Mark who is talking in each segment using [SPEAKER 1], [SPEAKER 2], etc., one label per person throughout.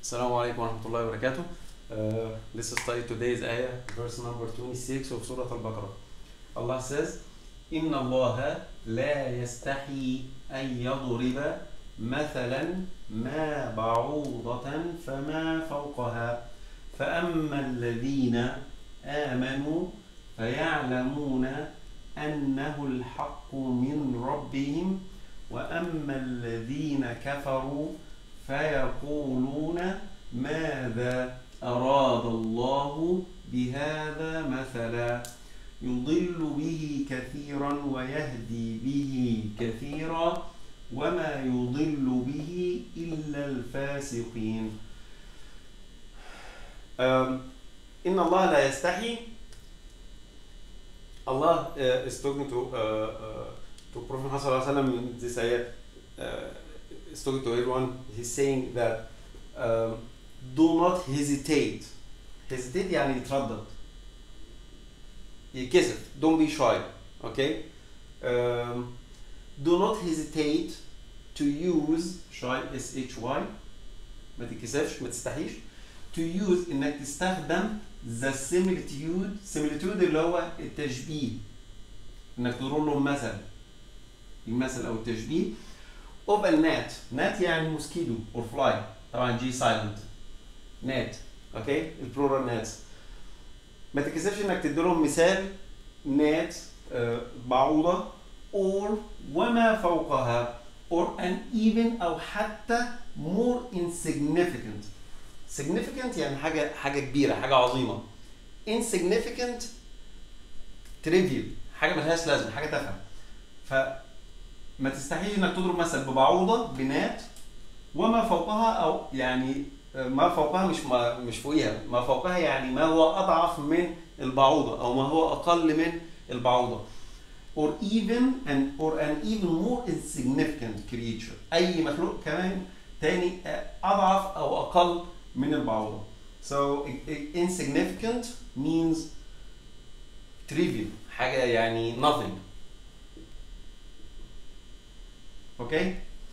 [SPEAKER 1] Assalamu alaikum wa rahmatullahi wa barakatuh. Let's study today's ayah, verse number 26 of Surah Al-Baqarah. Allah says, إن الله لا يستحي أن يضرب مثلا ما بعوضة فما فوقها فأما الذين آمنوا فيعلمون أنه الحق من ربهم وأما الذين كفروا فيقولون ماذا أراد الله بهذا مثلا يضل به كثيرا ويهدي به كثيرا وما يضل به إلا الفاسقين. إن الله لا يستحي. Allah is talking to Prophet Muhammad sallallahu alaihi wasallam in this ayah. Is talking to everyone. He's saying that do not hesitate. Hesitate يعني يتردد. يكسف. Don't be shy. Okay. Do not hesitate to use shy SHY. ما تتكسفش ما تستحيش. To use إنك تستخدم the similitude اللي هو التشبيه. إنك تضرب له مثل. المثل أو التشبيه. of a gnat. gnat يعني mosquito or fly. طبعا G silent. gnat. اوكي البلورال gnats. ما تتكسفش انك تديلهم مثال gnat بعوضة or وما فوقها or an even او حتى more insignificant. significant يعني حاجة كبيرة حاجة عظيمة. insignificant trivial حاجة ملهاش لازمة حاجة تافهة. ما تستحيش انك تضرب مثل ببعوضه بنات وما فوقها او يعني ما فوقها مش فوقيها ما فوقها يعني ما هو اضعف من البعوضه او ما هو اقل من البعوضه or an even more insignificant creature اي مخلوق كمان تاني اضعف او اقل من البعوضه. So insignificant means trivial حاجه يعني nothing. اوكي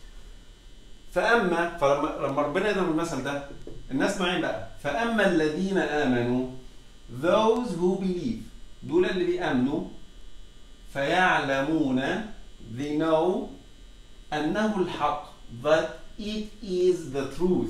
[SPEAKER 1] فلما ربنا يضرب المثل ده الناس معين بقى فاما الذين امنوا those who believe دول اللي بيامنوا فيعلمون they know انه الحق that it is the truth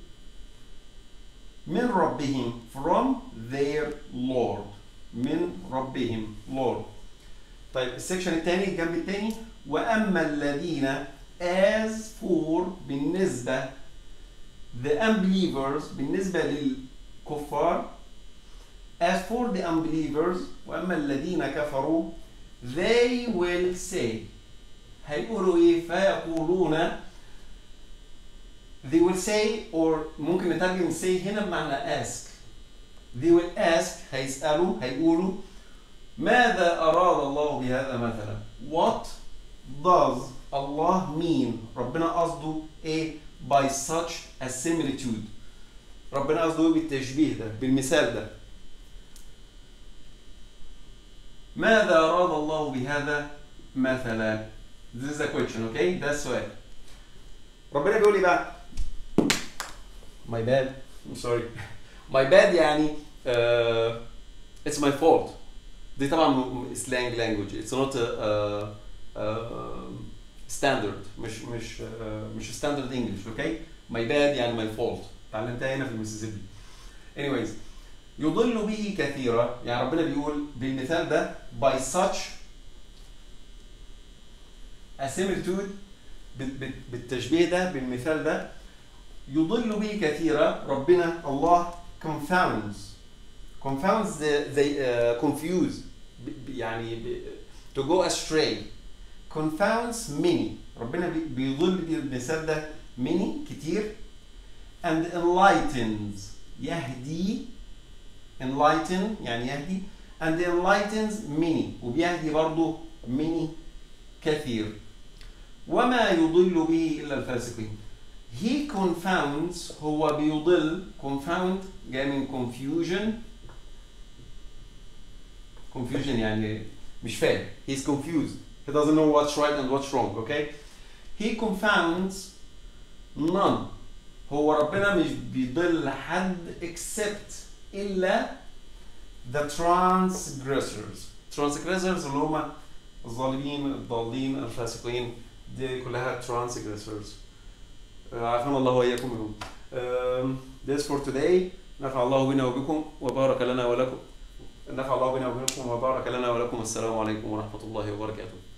[SPEAKER 1] من ربهم from their Lord من ربهم Lord. طيب السكشن الثاني الجنب الثاني وأما الذين as for بالنسبة the unbelievers بالنسبة للكفار as for the unbelievers وأما الذين كفروا they will say هيقولوا إيه فيقولون they will say or ممكن نترجم say هنا بمعنى ask they will ask هيسألوا هيقولوا ماذا أراد الله بهذا مثلا what does Allah mean ربنا قصده ايه by such a similitude ربنا قصده ايه بالتشبيه ده بالمثال ده ماذا أراد الله بهذا مثلا this is a question okay ده السؤال ربنا بيقول لي بقى my bad I'm sorry my bad يعني it's my fault دي طبعا slang language it's not standard مش standard English okay my bad يعني my fault اتعلمتها هنا في المسيسيبي anyways يضل به كثيرا يعني ربنا بيقول بالمثال ده by such a similitude بالتشبيه ده بالمثال ده يضل به كثيرا ربنا الله confounds they confuse يعني to go astray confounds many ربنا بيضل بالمثال ده many كتير and enlightens يهدي enlighten يعني يهدي and enlightens many وبيهدي برضه many كثير وما يضل به إلا الفاسقين. he confounds هو بيضل confound جاي من confusion يعني مش فاهم he's confused he doesn't know what's right and what's wrong okay he confounds none هو ربنا مش بيضل حد except إلا the transgressors. transgressors اللي هم الظالمين الضالين الفاسقين، دي كلها transgressors. عافانا الله وإياكم منهم. This for today. نفع الله بنا وبكم وبارك لنا ولكم. نفع الله بنا وبكم وبارك لنا ولكم. السلام عليكم ورحمة الله وبركاته.